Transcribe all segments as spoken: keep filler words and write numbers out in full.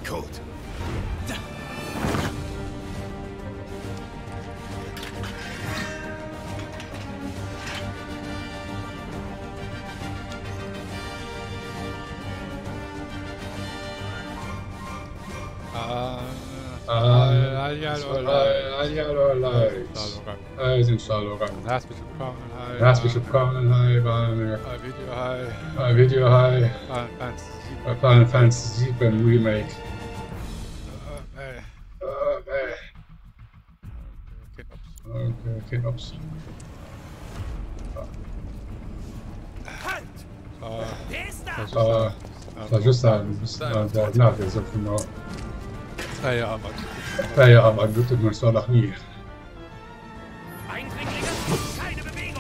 Code. Herzlich willkommen, hi. Herzlich willkommen, hi. Video hi. Video hi. Final Fantasy sieben Remake. Okay, Kinops. Das war, das war just ein, na, wir sind genau. Feierabend. Feierabend, bitte, das war noch nie. Eindringlinge, keine Bewegung!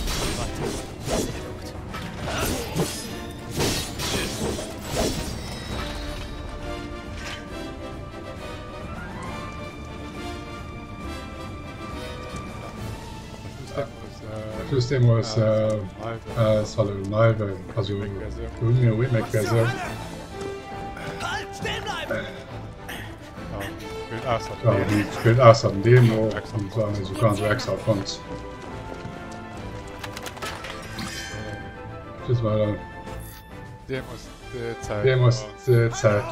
System was uh, uh, solid live, also doing a remake version. Halt, stehen bleiben! Ja, die spielt erst am Demo und so sogar so extra Fonts. Das war dann. Demos Zeit,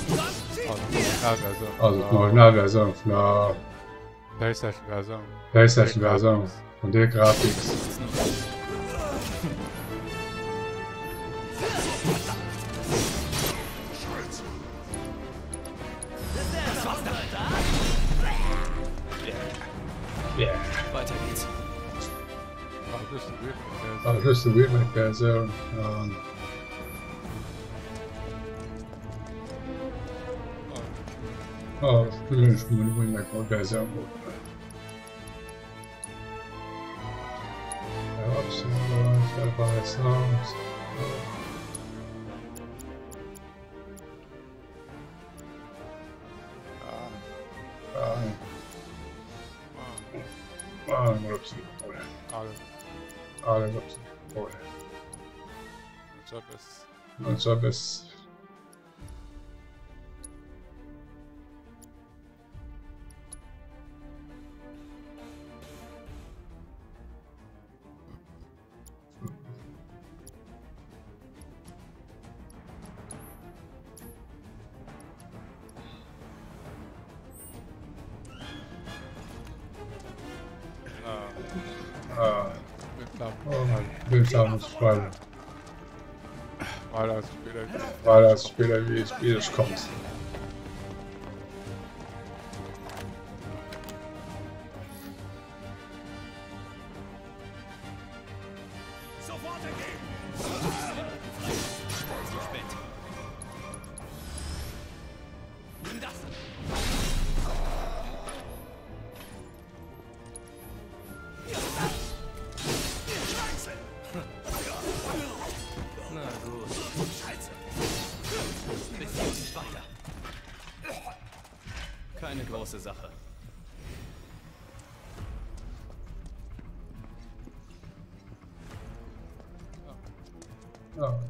also die Originalversion von der PlayStation-Version. PlayStation-Version von der Grafik. Yeah. Weiter geht's. Oh, das ist die Remake-Version. Um, oh, das ist die Remake-Version. Ja, absolut. Ja, Songs. Ah, non lo so. Ah, non lo so. Non so bis. Ah, Bildschirm ist frei. Weil das Spieler, Weil das Spieler wie es Spiel kommt. Sofort ergeben! Nimm das! Na gut. Scheiße. Bisschen uns weiter. Keine große Sache. Ja.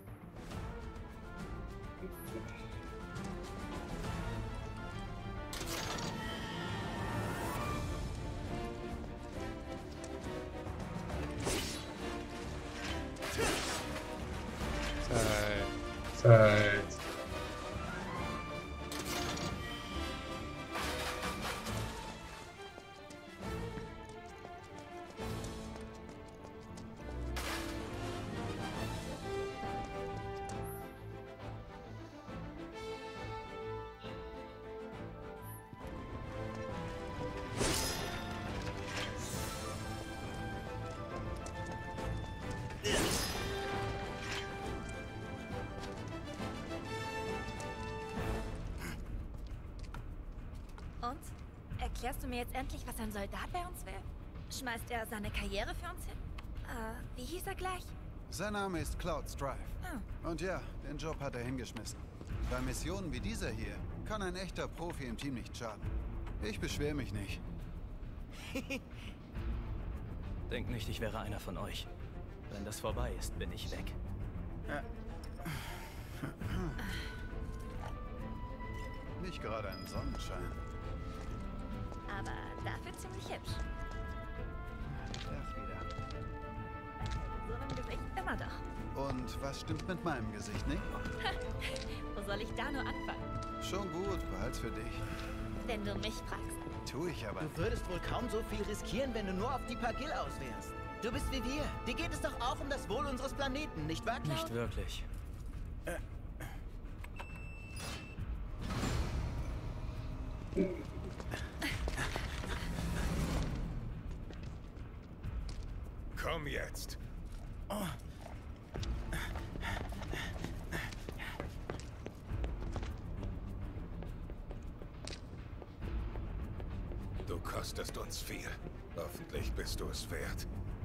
Zeit. Und? Erklärst du mir jetzt endlich, was ein Soldat bei uns will? Schmeißt er seine Karriere für uns hin? Äh, wie hieß er gleich? Sein Name ist Cloud Strife. Oh. Und ja, den Job hat er hingeschmissen. Bei Missionen wie dieser hier kann ein echter Profi im Team nicht schaden. Ich beschwere mich nicht. Denk nicht, ich wäre einer von euch. Wenn das vorbei ist, bin ich weg. Nicht gerade ein Sonnenschein. Aber dafür ziemlich hübsch. Das wieder. So einem Gesicht immer doch. Und was stimmt mit meinem Gesicht nicht? Wo soll ich da nur anfangen? Schon gut, behalt's für dich. Wenn du mich fragst. Tu ich aber. Du würdest wohl kaum so viel riskieren, wenn du nur auf die Pagil aus wärst. Du bist wie wir. Dir geht es doch auch um das Wohl unseres Planeten, nicht wahr, Cloud? Nicht wirklich. Komm jetzt. Du kostest uns viel. Hoffentlich bist du es wert.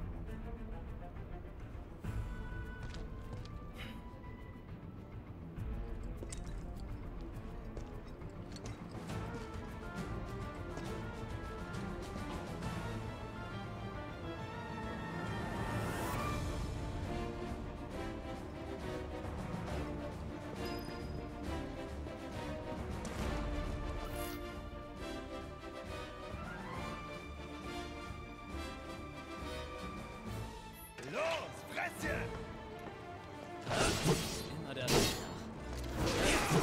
Immer der Reihe nach.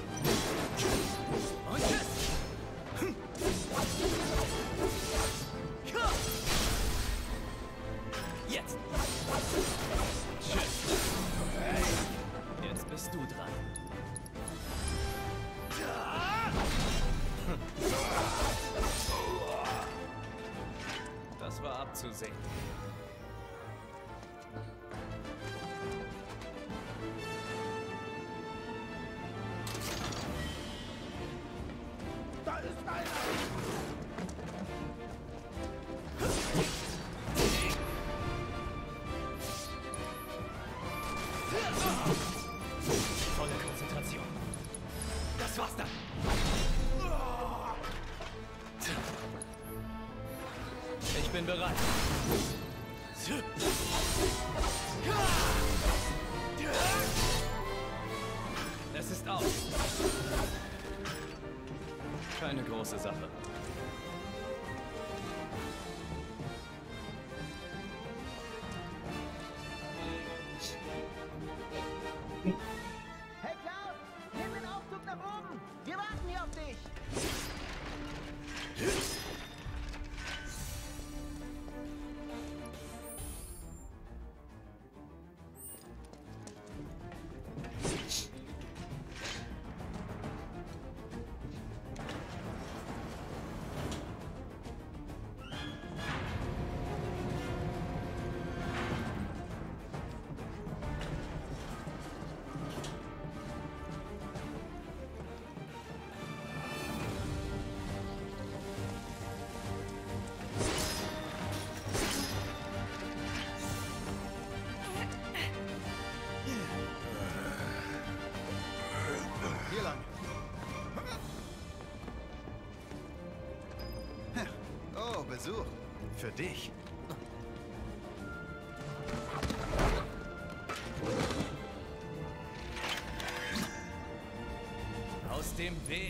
Und tschüss! Jetzt! Tschüss! Jetzt bist du dran. Das war abzusehen. Volle Konzentration. Das war's dann. Ich bin bereit. Es ist aus. Keine große Sache. Hey Cloud, nimm den Aufzug nach oben. Wir warten hier auf dich. Hier lang. Oh, Besuch. Für dich. Aus dem Weg.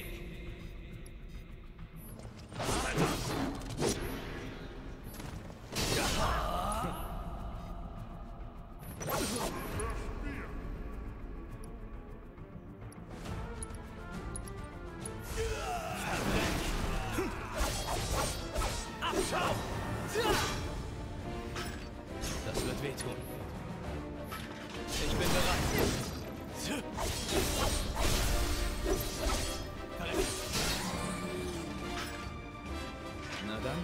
Abschau! Das wird wehtun. Ich bin bereit. Na dann.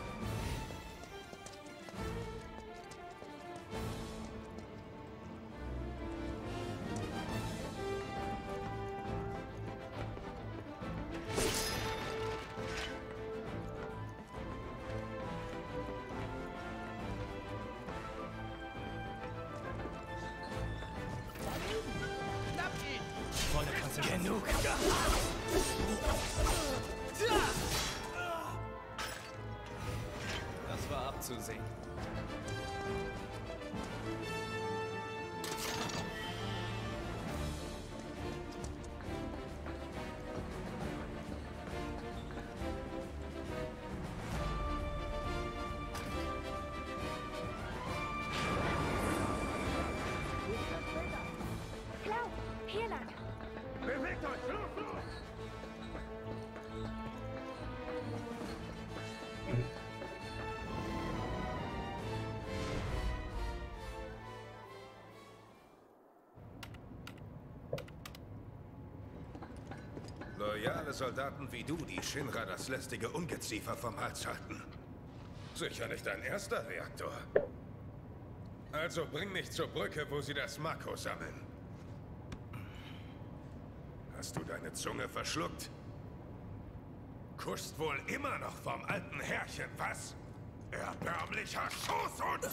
Volle Konzentration. Genug. Das war abzusehen. Loyale Soldaten wie du, die Shinra das lästige Ungeziefer vom Hals halten. Sicher nicht dein erster Reaktor. Also bring mich zur Brücke, wo sie das Mako sammeln. Hast du deine Zunge verschluckt? Kuschst wohl immer noch vom alten Herrchen, was? Erbärmlicher Schoßhund!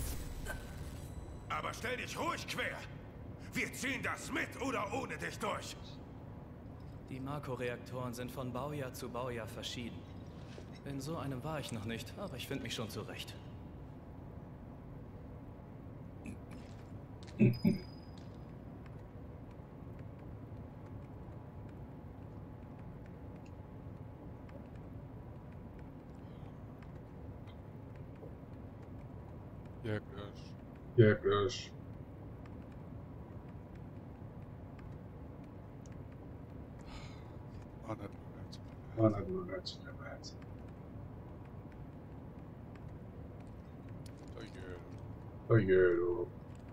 Aber stell dich ruhig quer. Wir ziehen das mit oder ohne dich durch. Die Mako-Reaktoren sind von Baujahr zu Baujahr verschieden. In so einem war ich noch nicht, aber ich finde mich schon zurecht. Wirklich. Wirklich. War nicht nur ganz. War nicht nur ganz in der Welt. Oh je. Oh je, du.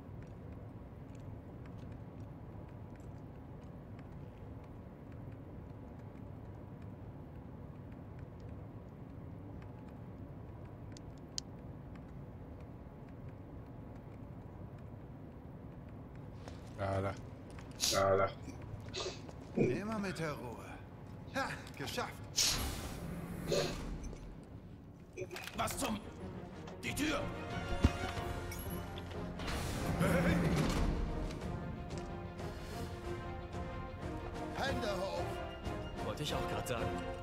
Ja, da. Ja, da. Immer mit der Ruhe. Ha, geschafft. Was zum... Die Tür! Hände hoch. Wollte ich auch gerade sagen.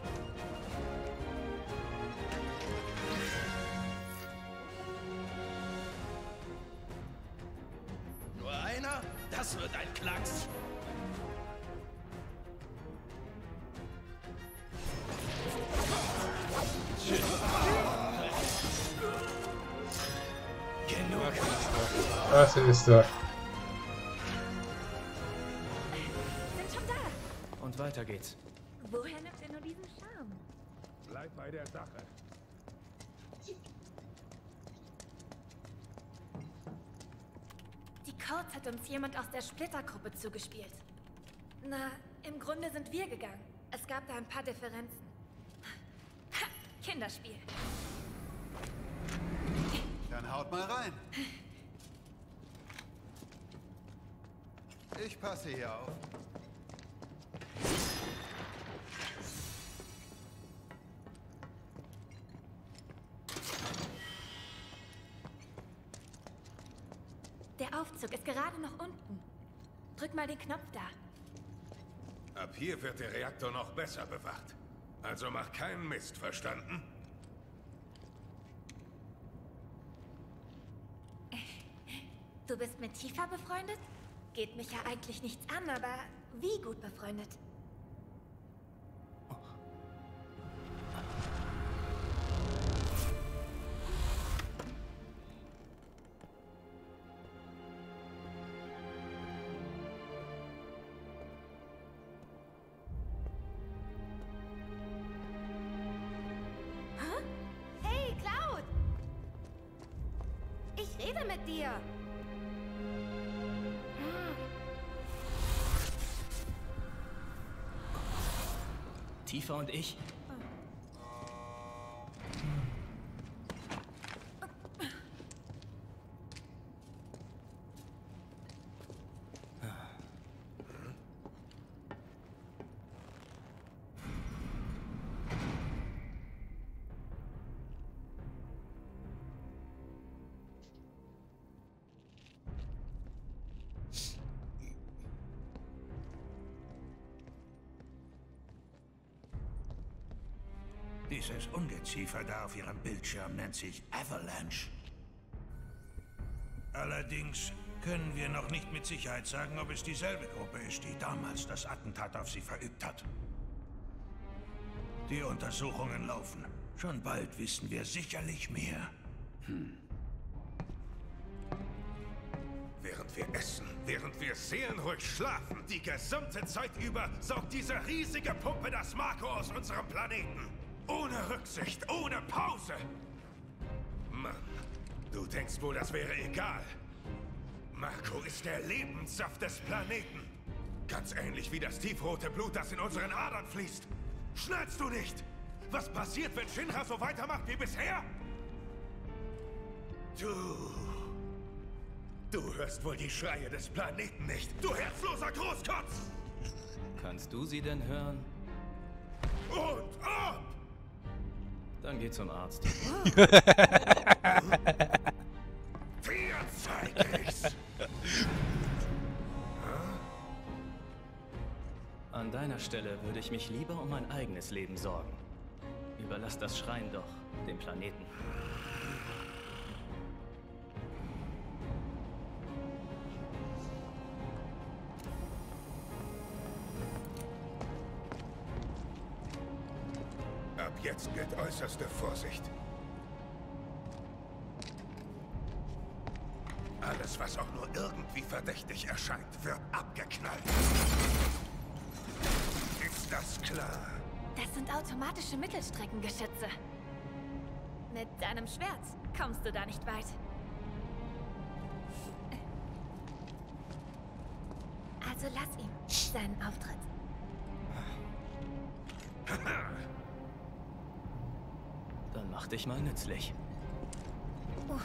Nur einer? Das wird ein Klacks. Genug. Das ist er. Sind schon da. Und weiter geht's. Woher nimmt er nur diesen Charme? Bleib bei der Sache. Die Codes hat uns jemand aus der Splittergruppe zugespielt. Na, im Grunde sind wir gegangen. Es gab da ein paar Differenzen. Ha, Kinderspiel. Dann haut mal rein. Ich passe hier auf. Der Aufzug ist gerade noch unten. Drück mal den Knopf da. Ab hier wird der Reaktor noch besser bewacht. Also mach keinen Mist, verstanden? Du bist mit Tifa befreundet? Geht mich ja eigentlich nichts an, aber wie gut befreundet? Hä? Hey, Cloud! Ich rede mit dir! Tifa und ich? Dieses Ungeziefer da auf Ihrem Bildschirm nennt sich Avalanche. Allerdings können wir noch nicht mit Sicherheit sagen, ob es dieselbe Gruppe ist, die damals das Attentat auf Sie verübt hat. Die Untersuchungen laufen. Schon bald wissen wir sicherlich mehr. Hm. Während wir essen, während wir seelenruhig schlafen, die gesamte Zeit über saugt diese riesige Pumpe das Mako aus unserem Planeten. Ohne Rücksicht, ohne Pause. Mann, du denkst wohl, das wäre egal. Mako ist der Lebenssaft des Planeten. Ganz ähnlich wie das tiefrote Blut, das in unseren Adern fließt. Schnallst du nicht? Was passiert, wenn Shinra so weitermacht wie bisher? Du... Du hörst wohl die Schreie des Planeten nicht, du herzloser Großkotz! Kannst du sie denn hören? Und ab! Dann geh zum Arzt. Dir zeig ich's! An deiner Stelle würde ich mich lieber um mein eigenes Leben sorgen. Überlass das Schreien doch dem Planeten. Ab jetzt gilt äußerste Vorsicht. Alles, was auch nur irgendwie verdächtig erscheint, wird abgeknallt. Ist das klar? Das sind automatische Mittelstreckengeschütze. Mit deinem Schwert kommst du da nicht weit. Also lass ihm seinen Auftritt. Dann mach dich mal nützlich. Uh.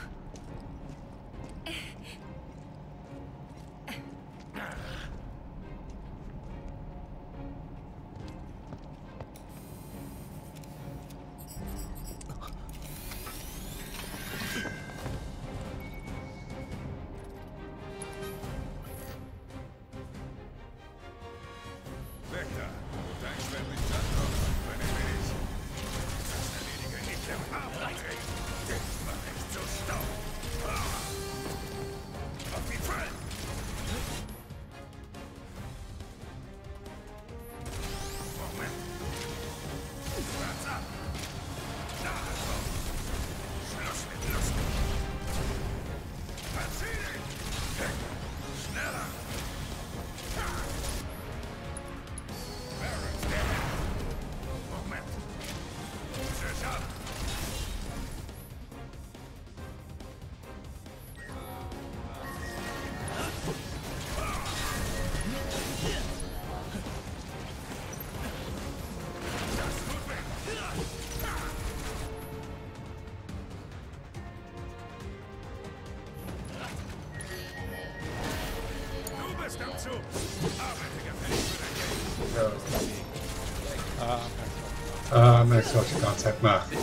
Ah, merkst du, was ich die ganze Zeit mache.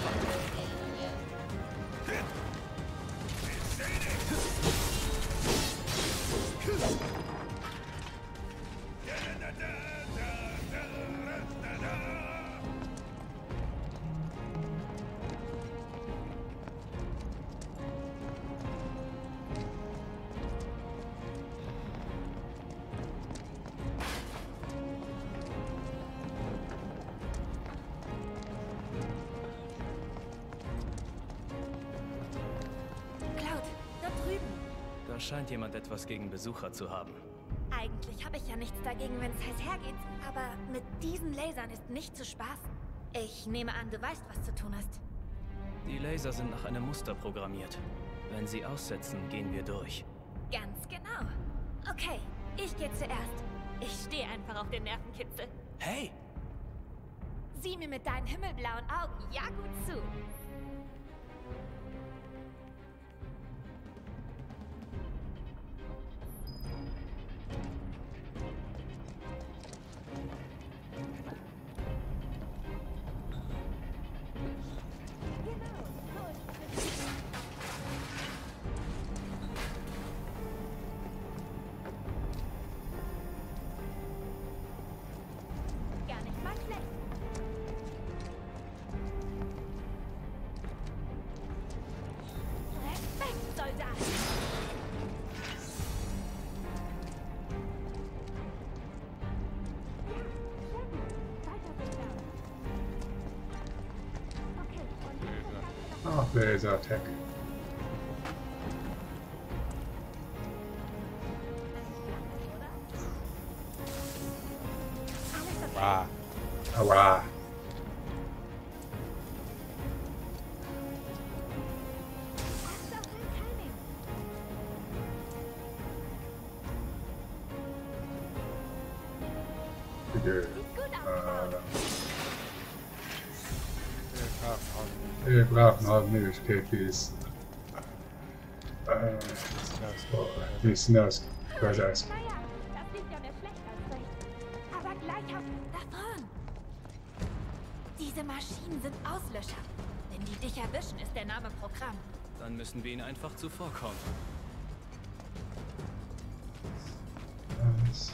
Da scheint jemand etwas gegen Besucher zu haben. Eigentlich habe ich ja nichts dagegen, wenn es heiß hergeht. Aber mit diesen Lasern ist nicht zu spaßen. Ich nehme an, du weißt, was zu tun ist. Die Laser sind nach einem Muster programmiert. Wenn sie aussetzen, gehen wir durch. Ganz genau. Okay, ich gehe zuerst. Ich stehe einfach auf den Nervenkitzel. Hey! Sieh mir mit deinen himmelblauen Augen ja gut zu. Gar nicht mal schlecht. Respekt, Soldat! Ach, Laser-Attack. Ah. Aua. Okay. Sieht gut aus. Äh, wir brauchen halt Möglichkeit, wie es. Äh, oh, wie es hinaus. Quasi aus. Naja, das sieht ja mehr schlecht als recht. Aber gleich auf davon. Diese Maschinen sind Auslöscher. Wenn die dich erwischen, ist der Name Programm. Dann müssen wir ihnen einfach zuvorkommen. Was?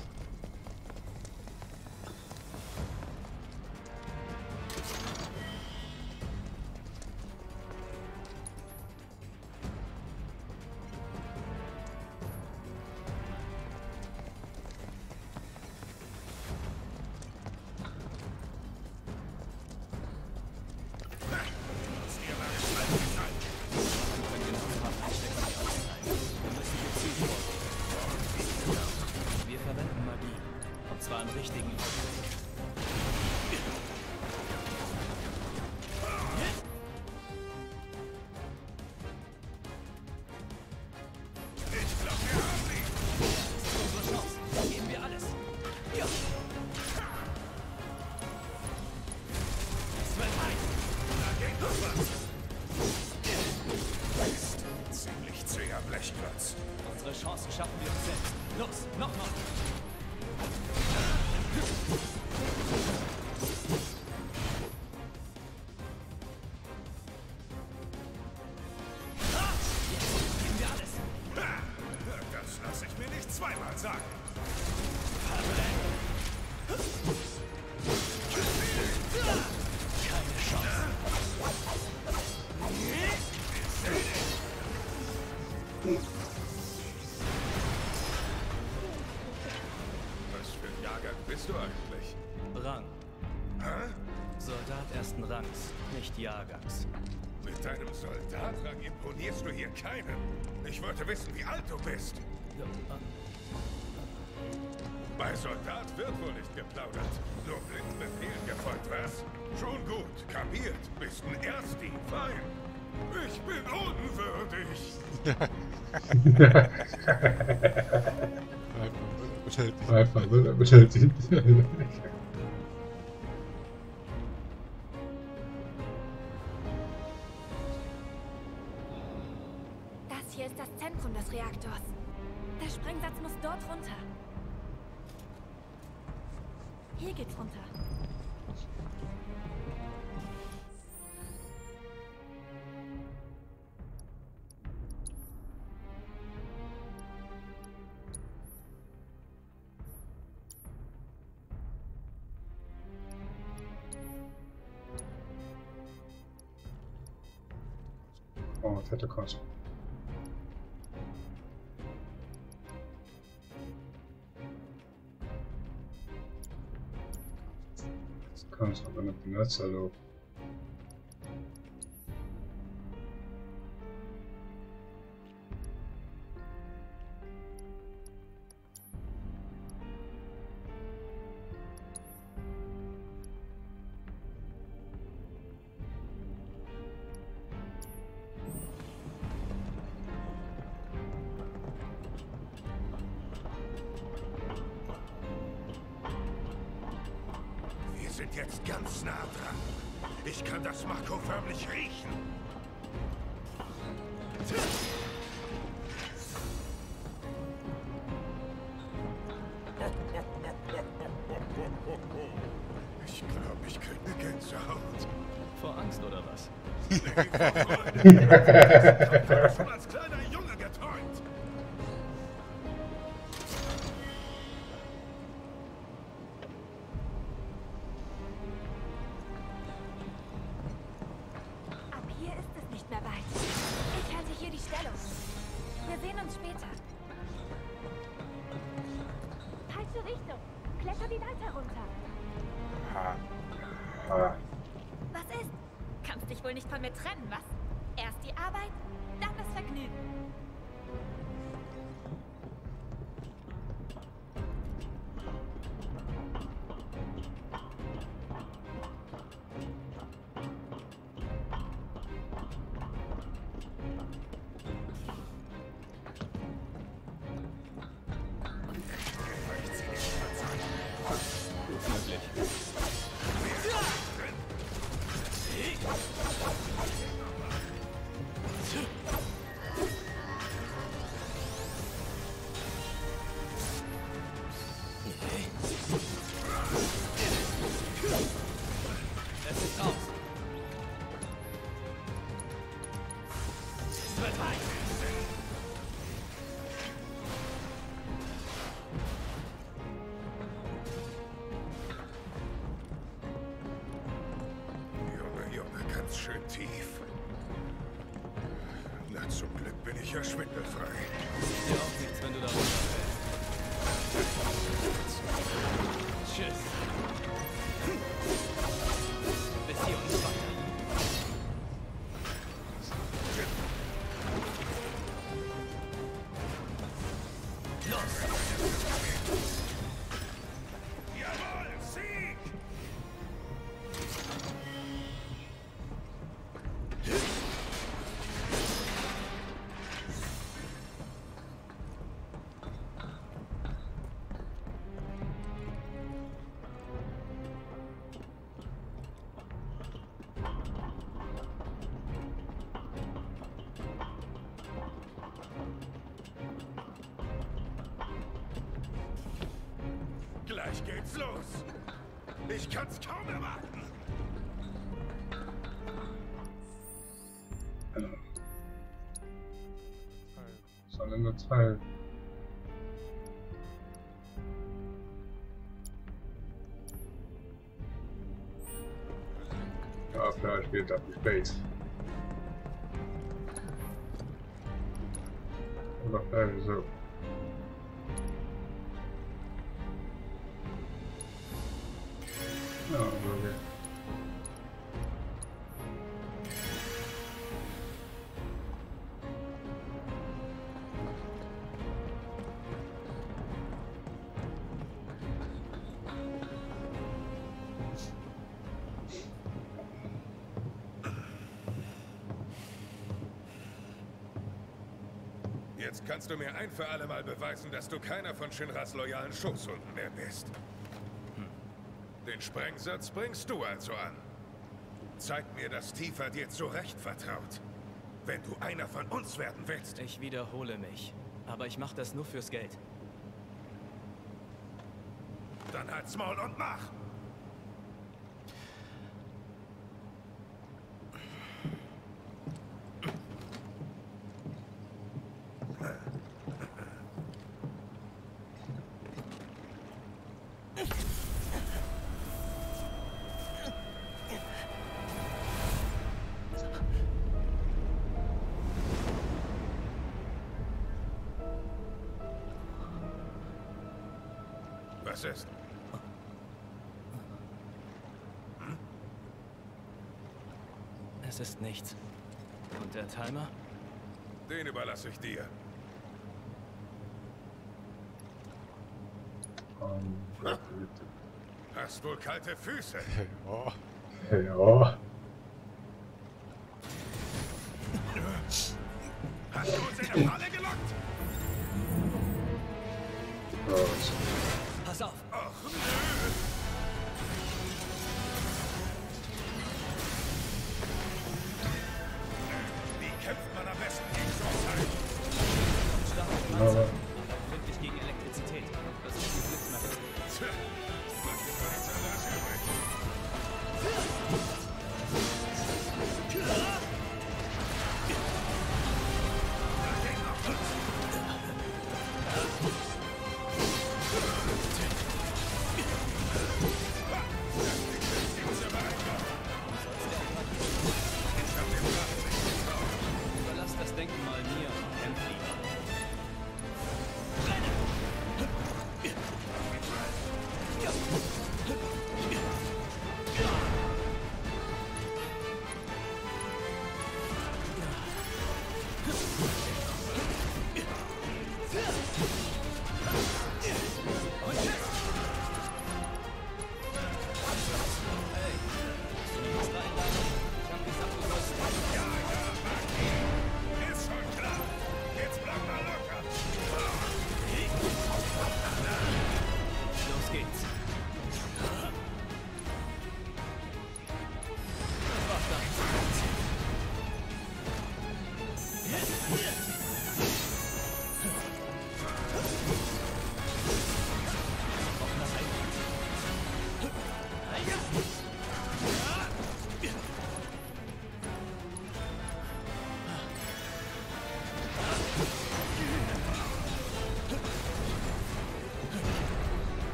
Wir verwenden Magie. Und zwar im richtigen Augenblick. Unsere Chance. Geben wir alles. Ja. Es wird heiß. Da geht noch was. Mist. Ziemlich zäher Blechklotz. Unsere Chancen schaffen wir uns selbst. Los, nochmal. Geben wir alles. Ha! Das lasse ich mir nicht zweimal sagen. Keine Chance. Was für ein Jahrgang bist du eigentlich? Rang. Hä? Soldat ersten Rangs, nicht Jahrgangs. Mit deinem Soldatrang imponierst du hier keinem. Ich wollte wissen, wie alt du bist. Ja, äh, Bei Soldat wird wohl nicht geplaudert. Nur blind Befehlen gefolgt, was? Schon gut, kapiert. Bist ein Ersti, fein. Ich bin unwürdig. Einfach so beschäftigt. Das hier ist das Zentrum des Reaktors. Der Sprengsatz muss dort runter. Hier geht's runter. Oh, fette Kost. Das kannst du aber nicht benutzen, also. Wir sind jetzt ganz nah dran. Ich kann das Marco förmlich riechen. Ich glaube, ich krieg eine Gänsehaut. vor Angst oder was? Nee, vor Freude. Ich habe schon als kleiner Junge geträumt. Ab hier ist es nicht mehr weit. Ich halte hier die Stellung. Wir sehen uns später. Falsche Richtung. Kletter die Leiter runter. Ah, Was ist? Kannst dich wohl nicht von mir trennen, was? Erst die Arbeit, dann das Vergnügen. Gut möglich. Raus! Es wird heiß! Junge, Junge, ganz schön tief. Na, zum Glück bin ich ja schwindelfrei. Sieht dir auch nichts, wenn du da runterfällst. Tschüss. Bis hier und weiter. Jawohl, Sieg! Gleich geht's los. Ich kann's kaum erwarten. Sondern nur Teil. Ja, vielleicht wird das nicht spät. Oder vielleicht so. Ja, okay. Jetzt kannst du mir ein für alle Mal beweisen, dass du keiner von Shinras loyalen Schoßhunden mehr bist. Den Sprengsatz bringst du also an. Zeig mir, dass Tifa dir zu Recht vertraut. Wenn du einer von uns werden willst. Ich wiederhole mich. Aber ich mache das nur fürs Geld. Dann halt's Maul und mach! Was ist? Hm? Es ist nichts. Und der Timer? Den überlasse ich dir. Um, Hast wohl kalte Füße. Ja. ja. Hast du uns in eine Falle gelockt? Raus. Pass auf! Ach, nö. Wie kämpft man am besten gegen so ein? Starke Ja. Panzer, aber empfindlich gegen Elektrizität. Das ist die Blitzmacht. Tja, was ist für nichts anderes übrig?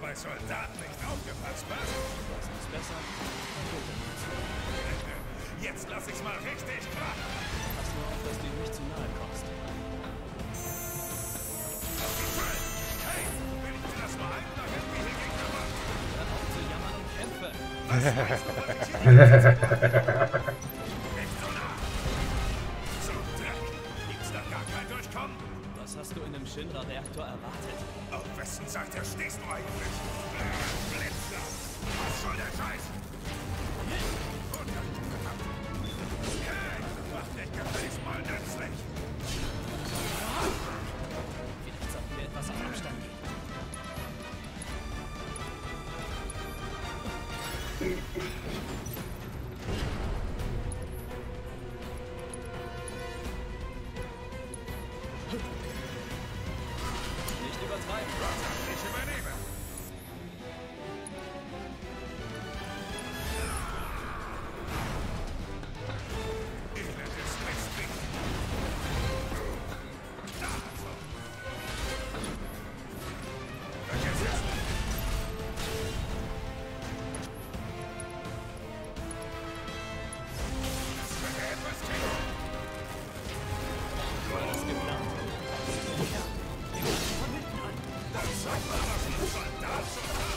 zwei Soldaten nicht aufgepasst, was? Was ist besser? Jetzt lass ich's mal richtig krachen. Pass nur auf, dass du ihm nicht zu nahe kommst. Hey, will ich dir das mal ein oder irgendwie hier Gegner machen? Hör auf zu jammern und kämpfe. Was meinst du, was ich hier nicht so nah? So Dreck. Gibt's da gar kein Durchkommen? Was hast du in einem Shinra-Reaktor erwartet? Auf wessen Seite stehst du eigentlich? Blitzer! Was soll der Scheiß? Hey, mach dich gefälligst mal nützlich! Vielleicht sollten wir etwas auf Abstand gehen. Nicht übertreiben. Ich übernehme! Elendes Mistvieh! Da, so. Vergiss es! Das könnte etwas kriegen! War das geplant? Das zeigt mal, was ein Soldat so hat!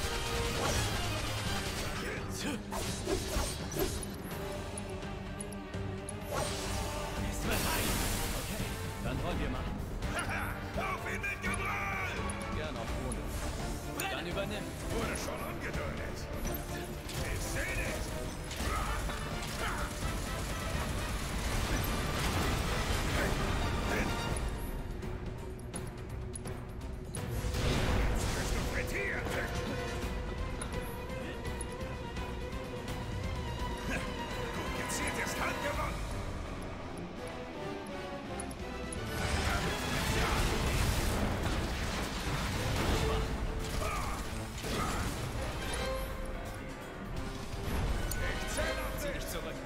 Okay, dann wollen wir mal. Haha, auf ihn mit Gebral! Gern auch ohne. Dann übernimm. Wurde schon ungeduldig. Ich seh dich! Jetzt bist du frittiert! Gut gezielt ist Hand gewonnen! Ich zähl auf Zieh dich! dich zurück.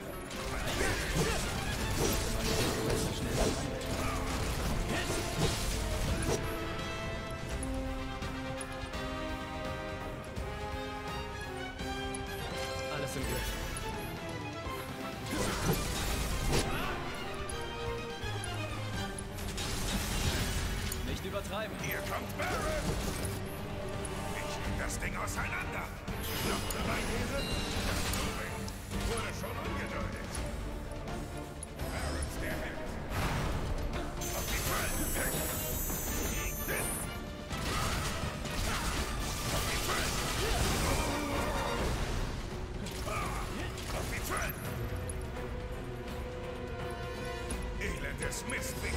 Alles im Griff. Nicht übertreiben. Hier kommt Barret! Ich nehm das Ding auseinander! Noch dabei wäre? Das Moving wurde schon ungeduldig. Barret, der Held. Auf die Fallen! Gegen den! Auf die Fallen! Auf die Fallen! Elendes Mistvieh!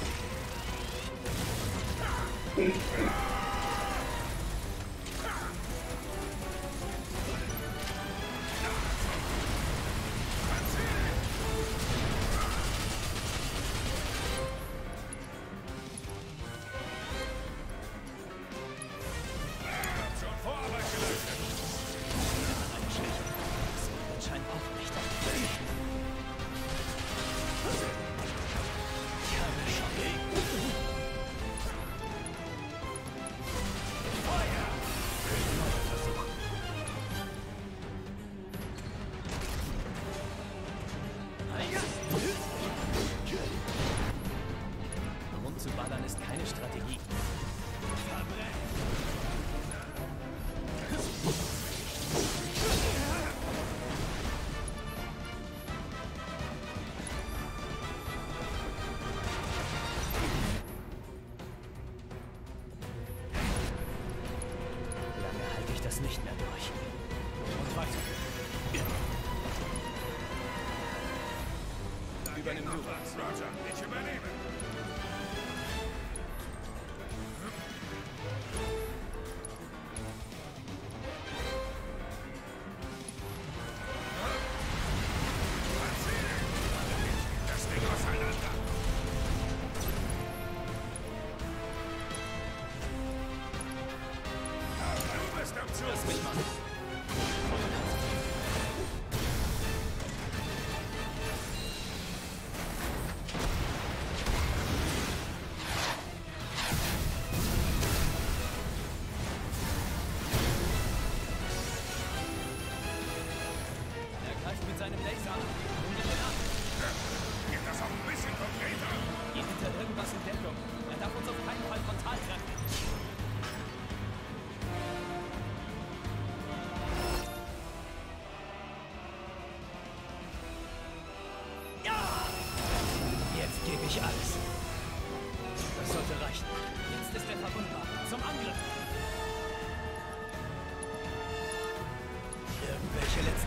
Schon Vorarbeit geleistet! Eine Schwäche. Das geht anscheinend auch nicht. Keine Chance. Feuer! Neuer Versuch. Rumzuballern ist keine Strategie. Lange halte ich das nicht mehr durch. Und weiter. Übernimm du. Roger, ich übernehme. Das Ding auseinander. Du bist am Zug. Lass mich machen.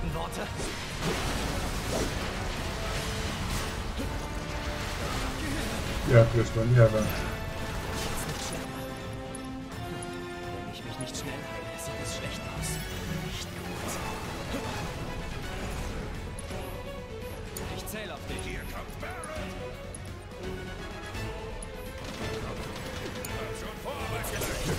letzten Worte? Ja, das war nie aber. Wenn ich mich nicht schnell heile, sieht es schlecht aus. Nicht gut. Ich zähle auf dich. Hier kommt Barrett. Hab schon Vorarbeit geleistet.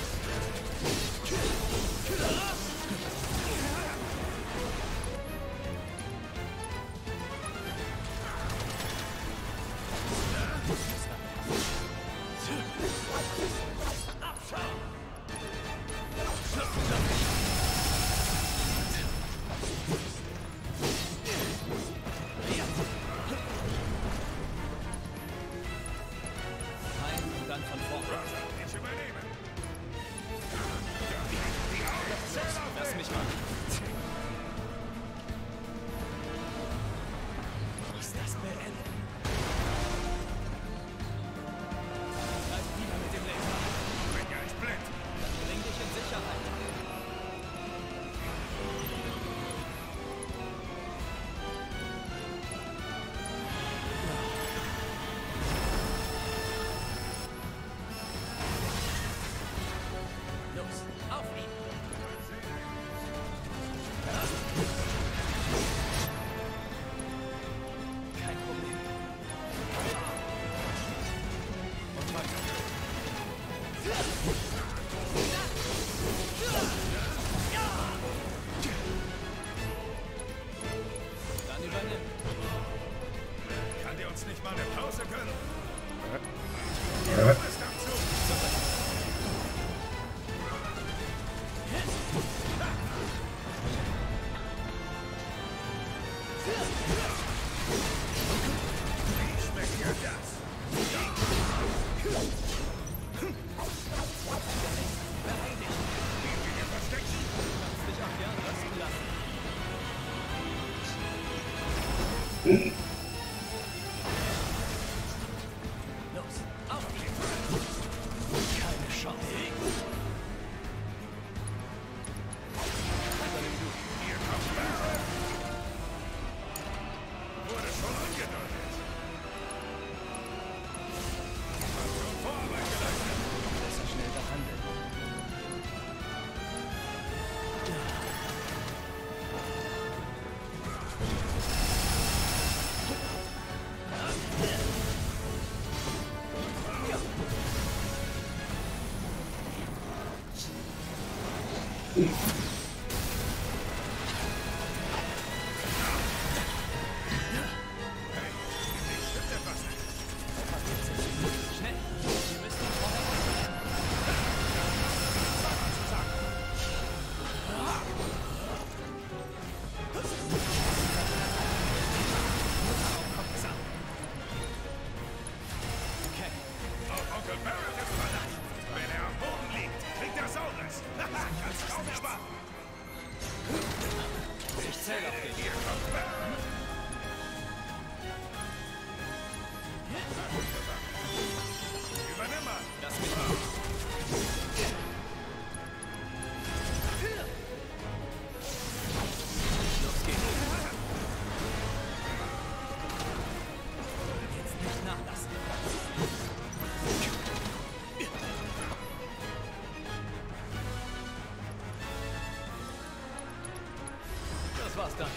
war's dann.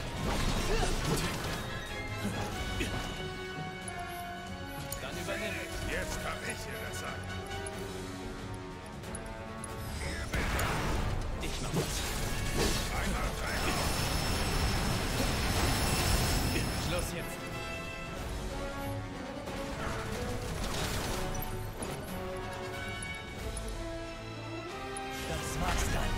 Dann übernimm. Jetzt hab ich hier das Sagen. Ich mach das. Einmal rein. Schluss jetzt. Das war's dann.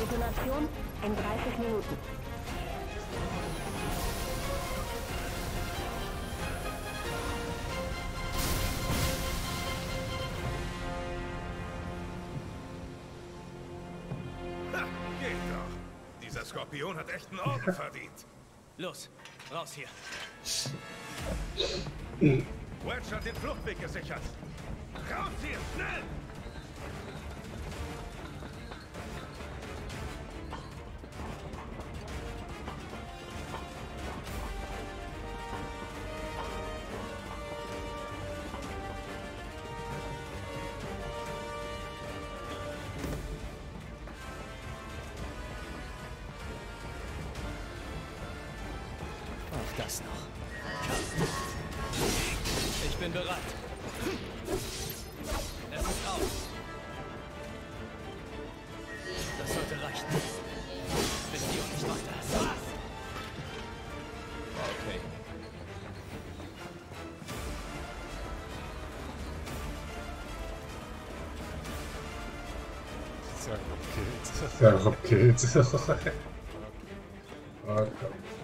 Detonation in dreißig Minuten. Ha, geht doch. Dieser Skorpion hat echt einen Orden verdient. Los, raus hier. Wedge hat den Fluchtweg gesichert. Raus hier, schnell! Auch das noch. Ich bin bereit. Es ist aus. Das sollte reichen. Mission nicht weiter. Was? Okay. Ja, okay. Ja, okay. Okay.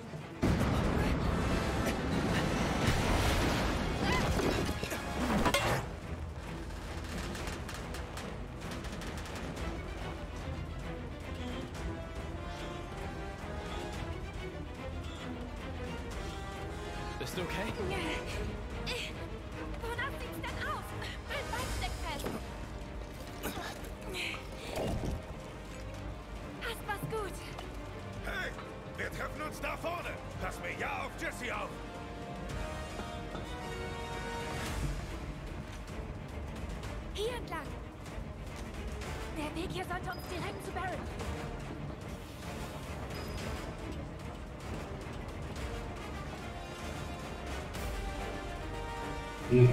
Bist du okay? Wonach sieht's denn aus? Mein Bein steckt fest. Passt was gut. Hey, wir treffen uns da vorne. Pass mir ja auf Jesse auf. Hier entlang. Der Weg hier sollte uns direkt zu Barrett führen. Hm.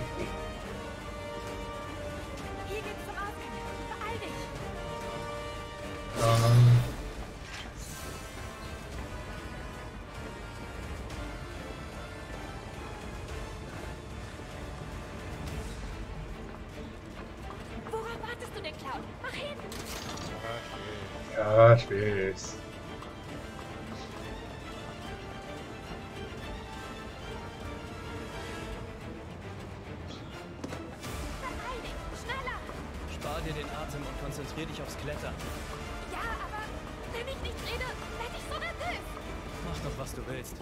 Hier geht's zum Ausgang. Beeil dich. Ähm. Worauf wartest du denn, Cloud? Mach hin! Ja, ich weiß. Beeil dich! Schneller! Spar dir den Atem und konzentrier dich aufs Klettern. Ja, aber wenn ich nicht rede, werde ich so nervös. Mach doch, was du willst.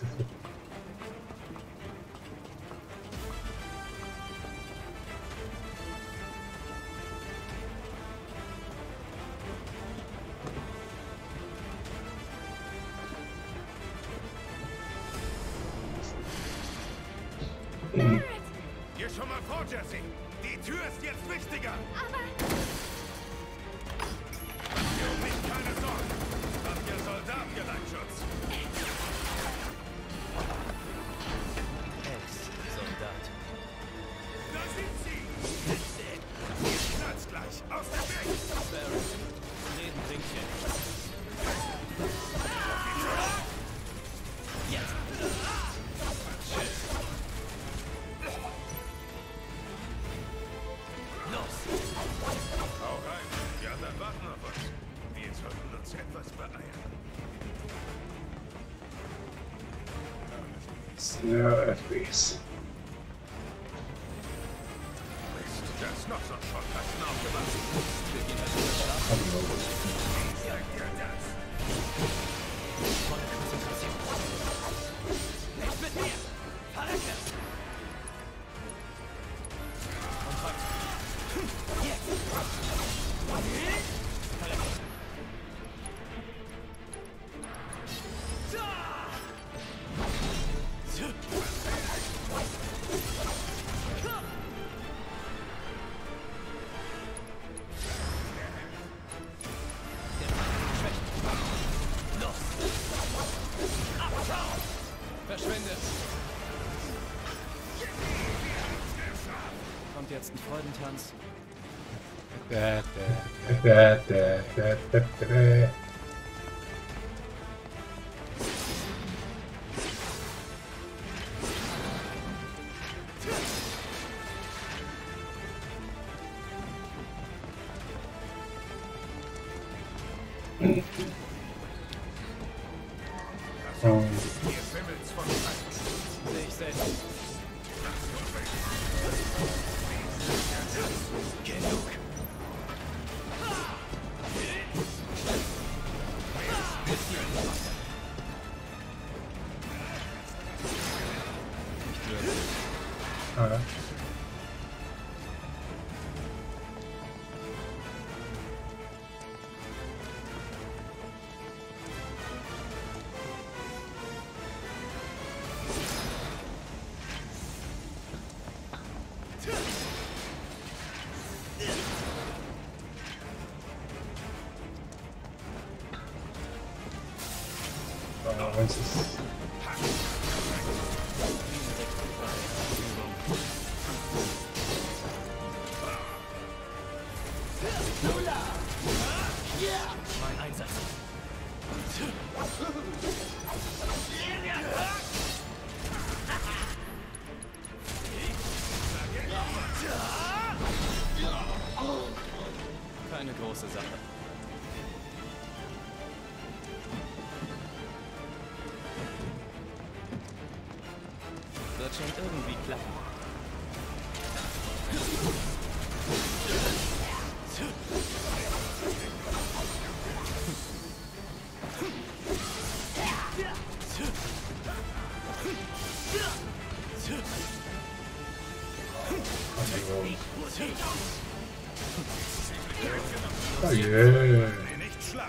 Barrett! Geh schon mal vor, Jesse. Die Tür ist jetzt wichtiger. Aber Hier um mich keine Sorgen. Macht ihr Soldat Geleitschutz. Ex-Soldat. Da sind sie. Ihr knallt's gleich. Aus dem Weg. Barrett, reden bringt hier nichts. Jetzt! Los! Hau rein. Die anderen warten auf uns. Wir sollten uns etwas beeilen. Ja, ich weiß. Mist, da ist noch so ein Schrottkasten aufgewacht. Wir gehen halt wieder schlafen. Hallo. Wie sagt ihr das? Volle Konzentration. Nicht mit mir! Verrecke! Und weiter. Jetzt! Verrecke! Los! Abschau! Verschwinde! Kommt jetzt ein Freudentanz. Da, da. Da, da, da, da, da. Und Sehe ich selbst. Genug. ah, ja. Ah, wenn's ist. Mein Einsatz. Keine große Sache. Wird schon irgendwie klappen. Oh yeah. Nicht schlapp.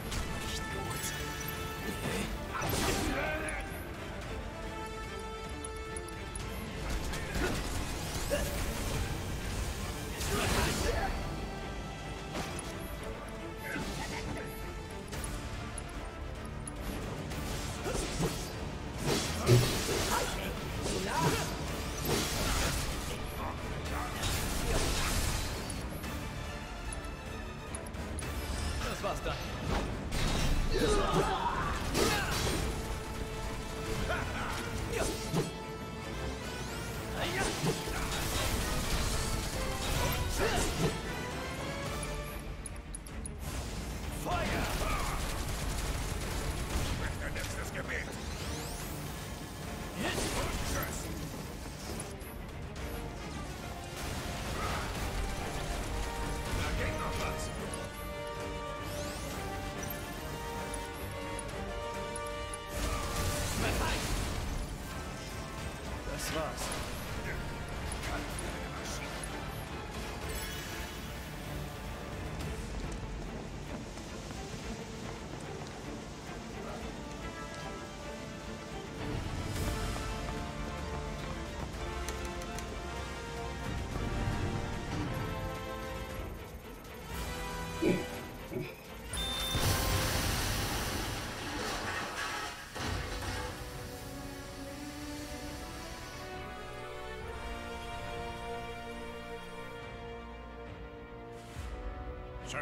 Das war's dann. Dein letztes Gebet. Und tschüss. Da geht noch was. Das war's. Sir.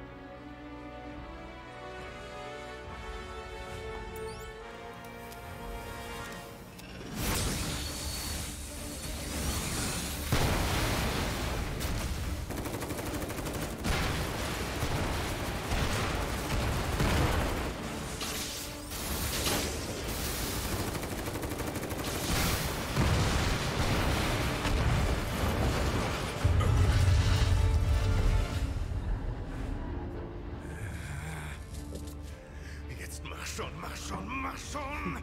Jetzt mach schon, mach schon, mach schon!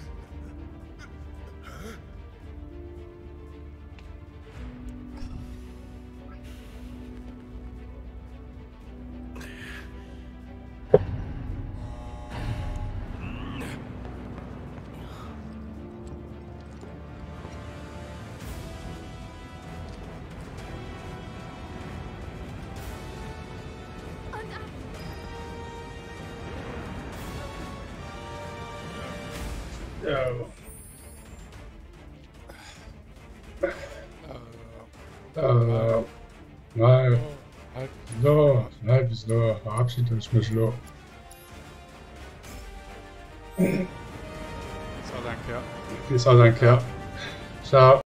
Ja. Äh, nein. So, nein, bis da. Verabschiedet uns mal schlau. So, danke. Bis dann, danke. Ciao.